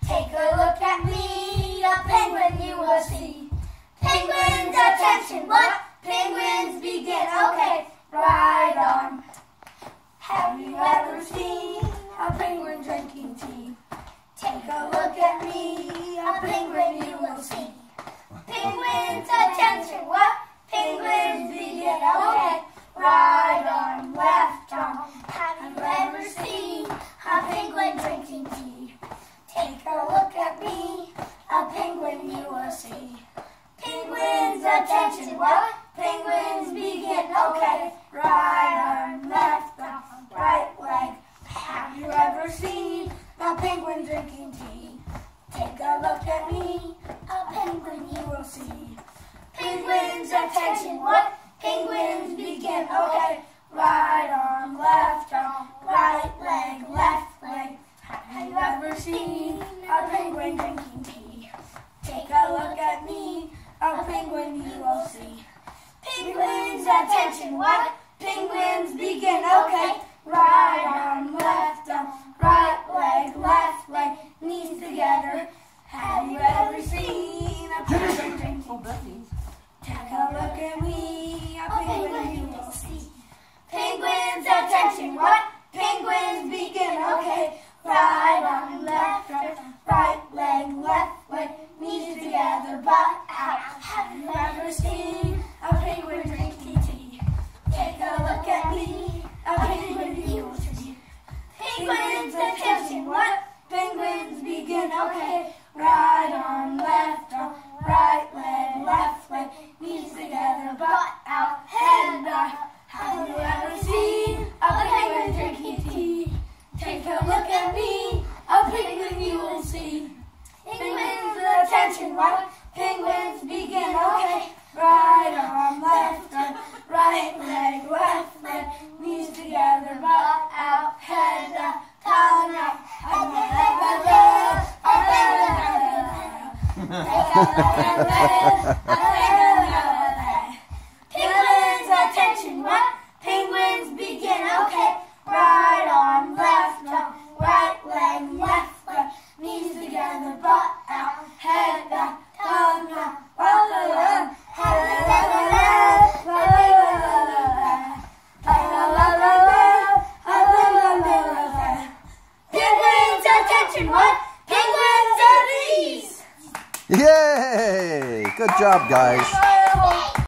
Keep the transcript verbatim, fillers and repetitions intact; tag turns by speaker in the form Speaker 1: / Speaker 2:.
Speaker 1: Take a look at me, a penguin you will see. Penguins, attention, what? Penguins begin, okay, right on. Have you ever seen a penguin drinking tea? Take a look at me, a penguin you will see. Penguins, attention, what? Penguins begin, okay, right arm, left arm. Have you ever seen a penguin drinking tea? Take a look at me, a penguin you will see. Penguins, attention, what? Penguins begin, okay, right arm, left arm, right leg. Have you ever seen a penguin drinking tea? Take a look at me, a penguin you will see. Penguins, attention, what? Penguins begin, okay, right arm, left arm, right leg, left leg. Have you ever seen a penguin drinking tea? Take a look at me, a penguin you will see. Penguins, attention, what? Penguins begin, okay, right arm, left arm, right leg, left leg, knees together. Have you ever seen a penguin drinking tea? Take a look at me, a penguin you will see. Penguins, attention, what? Penguins begin, okay, right arm, left arm, right leg, left leg, knees together, butt out. Have you ever seen a penguin drinking tea? Take a look at me, a penguin you will see. Penguins, attention, what? Penguins begin, okay, right arm, left arm, right leg, left leg, knees together, butt out, head back. Have you ever seen a penguin drinking tea? Take a look at me, a penguin you will see. Penguins, attention, what? Penguins begin, okay, right arm, left arm, right leg, left leg, knees together, butt out, head down, tongue out. Penguins, attention, what? Penguins begin, okay, right arm, left arm, right leg, left leg, knees together, butt out, head down, tongue out. Penguins, attention, what? Penguins are these!
Speaker 2: Yay! Good job, guys.